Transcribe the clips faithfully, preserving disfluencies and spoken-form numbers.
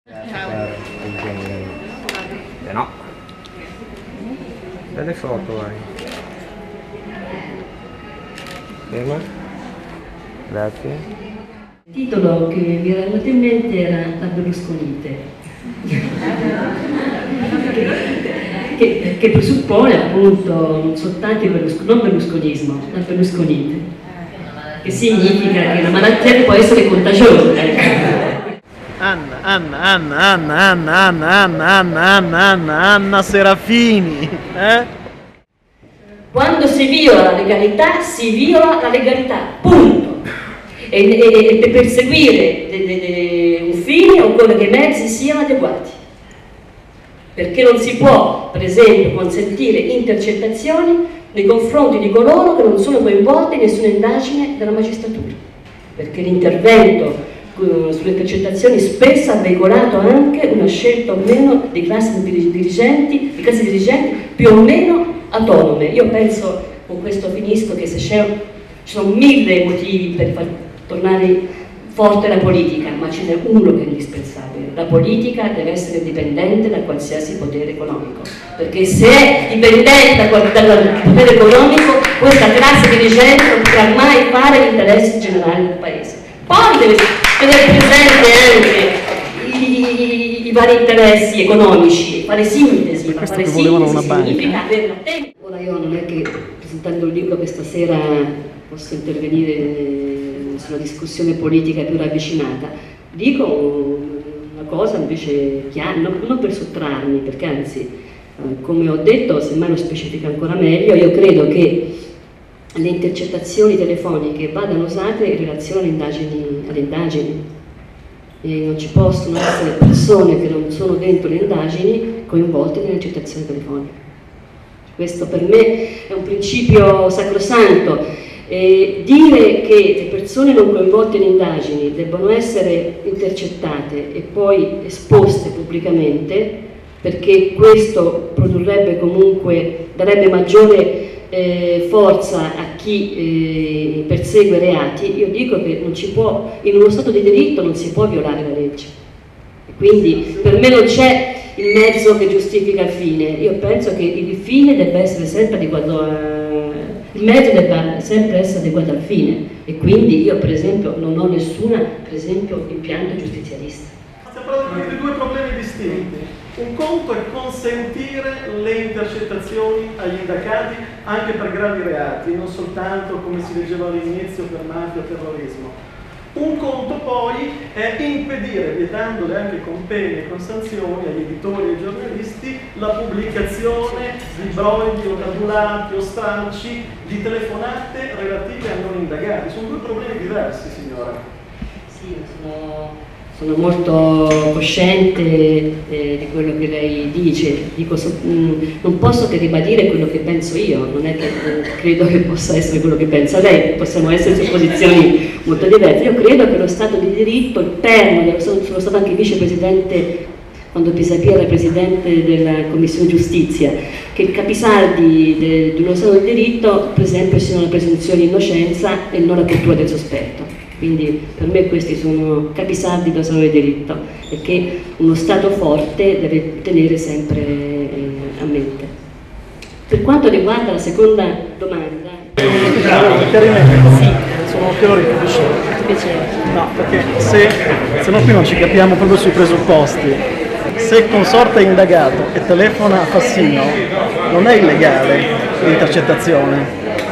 Eh no. Belle foto hai. Ferma. Grazie. Il titolo che mi era venuto in mente era La Berlusconite. che, che presuppone appunto non soltanto il berlusco, non berlusconismo, la berlusconite. Che significa che la malattia può essere contagiosa. Anna, Anna, Anna, Anna, Anna, Anna, Anna, Anna, Anna, Anna, Anna Serafini, eh? Quando si viola la legalità, si viola la legalità, punto. E, e, e per perseguire de, de, de un fine occorre che i mezzi siano adeguati. Perché non si può, per esempio, consentire intercettazioni nei confronti di coloro che non sono coinvolti in nessuna indagine della magistratura. Perché l'intervento sulle intercettazioni spesso ha veicolato anche una scelta o meno di classi dirigenti, di classi dirigenti più o meno autonome. Io penso, con questo finisco, che se c'è, ci sono mille motivi per far tornare forte la politica, ma ce n'è uno che è indispensabile: la politica deve essere dipendente da qualsiasi potere economico, perché se è dipendente da, dal potere economico, questa classe dirigente non potrà mai fare gli interessi generali del paese. Poi deve tenere presente anche i, i, i vari interessi economici, fare sintesi, ma fare sintesi significa avere tempo. Ora io non è che presentando il libro questa sera posso intervenire sulla discussione politica più ravvicinata. Dico una cosa invece chiara, non, non per sottrarmi, perché anzi, come ho detto, semmai lo specifica ancora meglio, io credo che le intercettazioni telefoniche vadano usate in relazione alle indagini, alle indagini. E non ci possono essere persone che non sono dentro le indagini coinvolte nelle intercettazioni telefoniche. Questo per me è un principio sacrosanto. E dire che le persone non coinvolte in indagini debbano essere intercettate e poi esposte pubblicamente, perché questo produrrebbe comunque, darebbe maggiore Eh, forza a chi eh, persegue reati, io dico che non ci può, in uno Stato di diritto non si può violare la legge. E quindi per me non c'è il mezzo che giustifica il fine. Io penso che il fine debba essere sempre adeguato a, il mezzo debba sempre essere adeguato al fine, e quindi io per esempio non ho nessuna per esempio impianto giustizialista. Stiamo parlando di due problemi distinti. Un conto è consentire le intercettazioni agli indagati anche per gravi reati, non soltanto, come si leggeva all'inizio, per mafia o terrorismo. Un conto poi è impedire, vietandole anche con pene e con sanzioni agli editori e ai giornalisti, la pubblicazione di brogli o tabulati o stralci di telefonate relative a non indagati. Sono due problemi diversi, signora. Sì, sono... Sono molto cosciente eh, di quello che lei dice. Dico, so, mh, non posso che ribadire quello che penso io, non è che eh, credo che possa essere quello che pensa lei, possiamo essere su posizioni molto diverse. Io credo che lo Stato di diritto, il perno, sono, sono stata anche vicepresidente quando Pisapia era presidente della Commissione Giustizia, che il capisaldi de, di uno Stato di diritto, per esempio, siano la presunzione di innocenza e non la cultura del sospetto. Quindi per me questi sono capisaldi dello Stato di diritto, e che uno Stato forte deve tenere sempre eh, a mente. Per quanto riguarda la seconda domanda... Sì. Sono Piero Ricci. Piacere. No, perché se, se no qui non ci capiamo proprio sui presupposti. Se il consorte è indagato e telefona a Fassino, non è illegale l'intercettazione.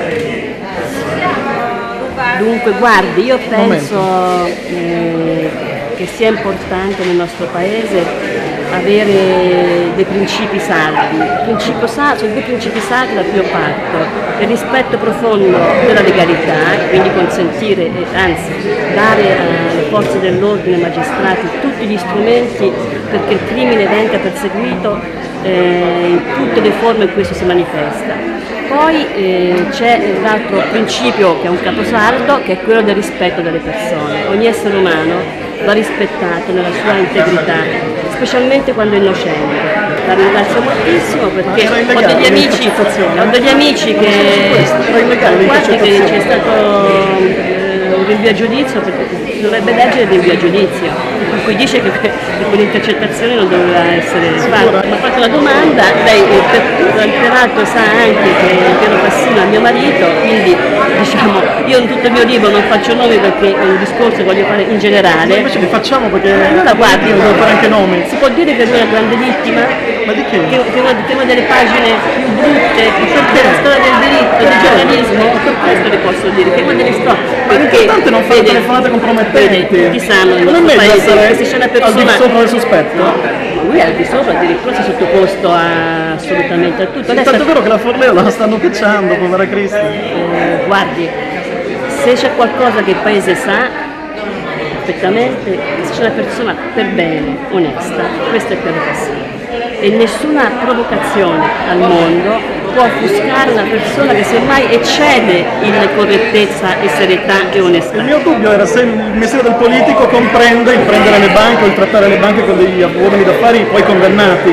Dunque, guardi, io penso eh, che sia importante nel nostro Paese avere dei principi saldi. Il principio saldo, sono due principi saldi da più parto: il rispetto profondo della legalità, quindi consentire, anzi dare alle forze dell'ordine e ai magistrati tutti gli strumenti perché il crimine venga perseguito eh, in tutte le forme in cui esso si manifesta. Poi eh, c'è l'altro principio, che è un caposaldo, che è quello del rispetto delle persone. Ogni essere umano va rispettato nella sua integrità, specialmente quando è innocente. La ringrazio moltissimo perché ho degli amici, ho degli amici che, guardi che c'è stato un rinvio a giudizio, perché si dovrebbe leggere il rinvio a giudizio, in cui dice che, che quell'intercettazione non doveva essere fatta. Mi ha fatto la domanda, lei per, peraltro sa anche che Piero Fassino è mio marito, quindi diciamo io in tutto il mio libro non faccio nomi perché è un discorso che voglio fare in generale. Ma invece li facciamo perché allora guardi, devo fare anche nomi. si può dire che lui è una grande vittima? Ma di che? Che, che, una, che una delle pagine più brutte della storia del diritto, del giornalismo, per questo le posso dire, che è una delle storie. Ma l'importante è non fare telefonate compromettenti. Vede, tutti sanno nel non è nostro meglio paese essere che se c'è una persona al di sopra del sospetto? Ma lui è al di sopra, addirittura si è sottoposto a, assolutamente a tutto. È tanto vero che la Forleo la stanno cacciando, povera Cristi. Eh, guardi, se c'è qualcosa che il paese sa perfettamente, se c'è una persona per bene, onesta, questa è Piero Fassino. E nessuna provocazione al mondo può offuscare una persona che semmai eccede in correttezza e serietà e onestà. Il mio dubbio era se il mestiere del politico comprende il prendere le banche o il trattare le banche con degli uomini d'affari poi condannati.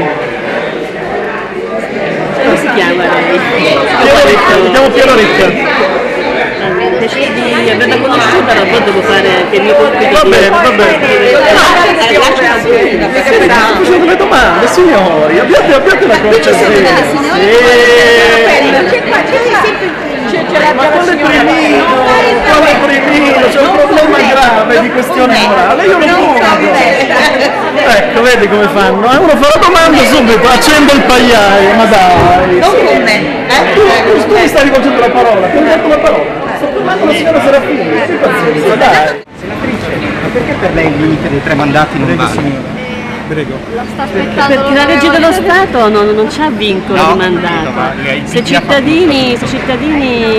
Come si chiama lei? Piero Ricca, mi chiamo Piero Ricca. Invece di averla conosciuta, allora devo fare anche il mio compito. Va bene, va bene. Faccio delle domande, signori, abbiate, abbiate la cortesia. Ma quale primino? Quale primino? C'è un problema grave di questione morale, io non posso. Ecco, vedi come fanno? Eh? Uno fa la domanda subito, accende il pagliaio, ma dai. Non con me. Tu, tu, tu mi stai rivolgendo la parola, ti ho dato la parola. Sto parlando la signora Serafini, che pazienza, dai. Senatrice, ma perché per lei il limite dei tre mandati non vale? Prego. Perché la legge dello Stato non, non c'ha vincolo No, di mandato. no, no, Se i cittadini, se cittadini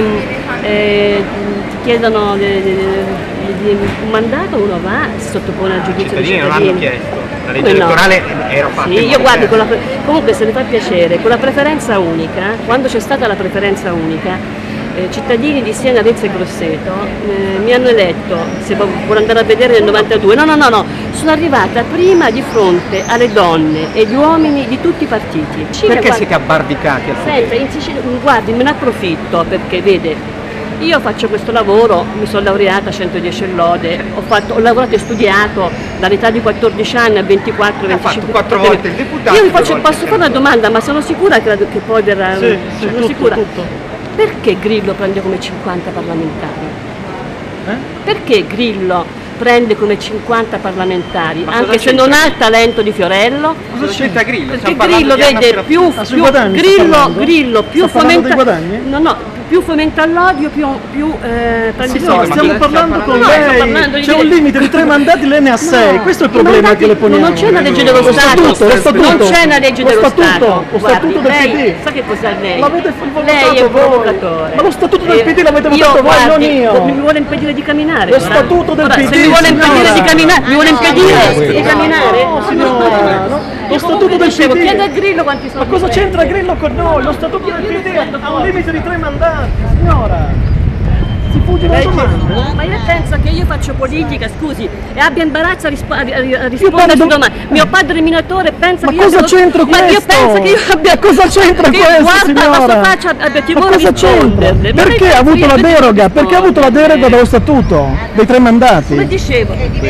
eh, ti chiedono de, de, de, de, un mandato, uno va, si sottopone al I giudizio dei cittadini non cittadini. hanno chiesto, la legge Come no? elettorale era fatta. Sì, io guardi, con la, comunque se le fa piacere, con la preferenza unica, quando c'è stata la preferenza unica, eh, cittadini di Siena, Arezzo e Grosseto eh, mi hanno eletto, se vuole andare a vedere nel novantadue, no no no no, sono arrivata prima di fronte alle donne e agli uomini di tutti i partiti. Perché guarda, siete abbarbicati al potere? Senta, in Sicilia, guardi, me ne approfitto perché vede, io faccio questo lavoro, mi sono laureata a centodieci lode, ho, fatto, ho lavorato e studiato dall'età di quattordici anni a ventiquattro venticinque. Ha fatto quattro volte il deputato. Io mi due faccio, volte posso fare una domanda, ma sono sicura che, che poi verrà... Sì, sì, sono tutto, sicura. tutto. Perché Grillo prende come cinquanta parlamentari? Eh? Perché Grillo prende come cinquanta parlamentari, Ma anche cosa se non c'entra? ha il talento di Fiorello? Cosa c'entra Grillo? Perché Stiamo parlando Grillo di Anna vede Serafini. più, Ah, sui più guadagni sta Grillo, parlando? Grillo più Sta parlando fomenta dei guadagni? no, no, più fomenta l'odio, più, più eh, prende Sì, soldi. no, stiamo Ma parlando con no, sto lei, parlando di- c'è un limite di tre mandati, lei ne ha sei, No, questo è il i problema mandati- che le poniamo. Non c'è una legge dello Lo Stato, statuto, lo statuto. non c'è una legge Lo dello statuto, Stato. lo statuto del Guardi, P D. lei, sa che cos'è lei? L'avete votato lei è un voi. provocatore. Ma lo statuto del Eh, P D l'avete io, votato voi, non guardi, io. Mi vuole impedire di camminare. Lo guarda. statuto del Ora, P D, Se mi vuole impedire signora. di camminare, mi vuole impedire di camminare? No, signora, no. Lo Io statuto comunque del dicevo, P D. chiede a Grillo quanti soldi Ma cosa prende. c'entra Grillo con noi? Lo statuto del P D ha un limite di tre mandati, signora. Si fugge dalle domande. Ma io penso che io faccio politica, scusi, e abbia imbarazzo a, rispo- a, a- a parlo rispondere di- su domande. Mio padre è minatore pensa Ma che io cosa devo- c'entra Ma io questo? penso che io abbia... Ma cosa c'entra che questo, guarda signora? la sua faccia, abbia Ma timore di cosa c'entra? risponderle. Ma Perché lei ha avuto pensa la che io deroga? devo Perché ha avuto la deroga rispondere? dallo statuto dei tre mandati? Come dicevo,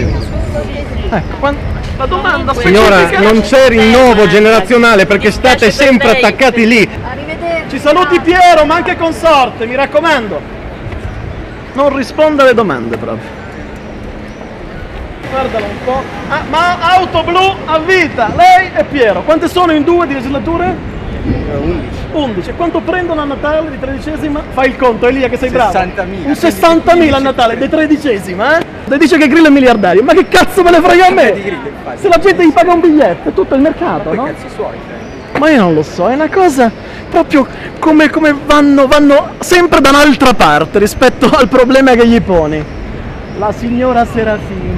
Ecco, quan- la domanda Signora, specifica- non c'è rinnovo generazionale perché state Dispiace per sempre lei. attaccati lì. Ci saluti Piero, ma anche consorte, mi raccomando. Non risponde alle domande proprio. Guardala un po'. Ah, ma auto blu a vita, lei e Piero. Quante sono in due di legislature? undici. undici. E quanto prendono a Natale di tredicesima? Fai il conto, Elia, che sei bravo. sessantamila. Un sessantamila a Natale di tredicesima, eh? Lei dice che Grillo è miliardario, ma che cazzo me ne frega a Di me? Grillo, infatti. Se la gente gli paga un biglietto, è tutto il mercato, Poi no? cazzi suoi, cioè. Ma io non lo so, è una cosa proprio come, come vanno, vanno sempre da un'altra parte rispetto al problema che gli poni. La signora Serafini.